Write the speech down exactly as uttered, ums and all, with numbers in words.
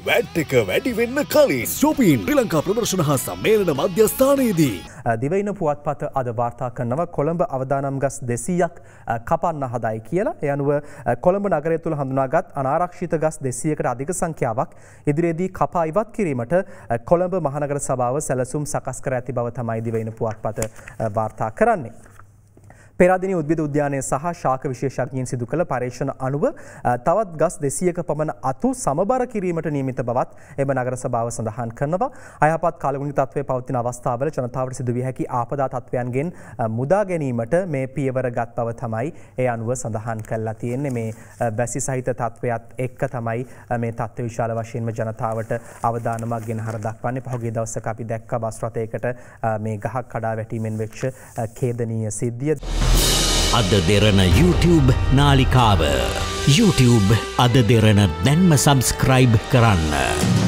VAT එක වැඩි වෙන්න කලින් shopping ශ්‍රී ලංකා ප්‍රදර්ශන හා සම්මේලන මධ්‍යස්ථානයේදී දිවයින පුවත්පත අද වාර්තා කරනවා කොළඹ අවදානම් ගස් දෙසීයක් කපන්න හදයි කියලා. ඒ අනුව කොළඹ නගරය තුළ හඳුනාගත් අනාරක්ෂිත ගස් දෙසීයකට අධික සංඛ්‍යාවක් ඉදිරියේදී කපා ඉවත් කිරීමට කොළඹ මහනගර සභාව සැලසුම් සකස් කර ඇති බව තමයි දිවයින පුවත්පත වාර්තා කරන්නේ. පෙරාදෙණිය උද්භිද උද්‍යානය සහ ශාක විශේෂඥයින් සිදු කළ පරීක්ෂණ අනුව තවත් ගස් දෙසීයක පමණ අතු සමබර කිරීමට නියමිත බවත් එම නගර සභාව සඳහන් කරනවා. අයහපත් කාලගුණික තත්ත්වයේ පවතින අවස්ථාවල ජනතාවට සිදු විය හැකි ආපදා තත්ත්වයන්ගෙන් මුදා ගැනීමට මේ පියවර ගත් බව තමයි ඒ අනුව සඳහන් කරලා තියෙන්නේ. මේ බැසි සහිත තත්ත්වයක් එක්ක තමයි මේ තත්ත්ව විශාල වශයෙන්ම ජනතාවට අවදානමක් ගෙන හර දක්වන්නේ. පහුගිය දවසක අපි දැක්ක බස් රථයකට මේ ගහක් කඩා වැටීමෙන් වෙච්ච ඛේදනීය සිද්ධිය. AdaDerana YouTube නාලිකාව YouTube AdaDerana දැන්ම සබස්ක්‍රයිබ් කරන්න.